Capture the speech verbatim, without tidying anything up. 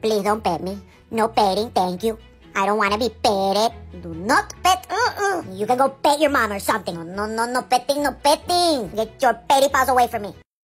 Please don't pet me. No petting, thank you. I don't want to be petted. Do not pet. Uh-uh. You can go pet your mom or something. No, no, no petting, no petting. Get your petty paws away from me.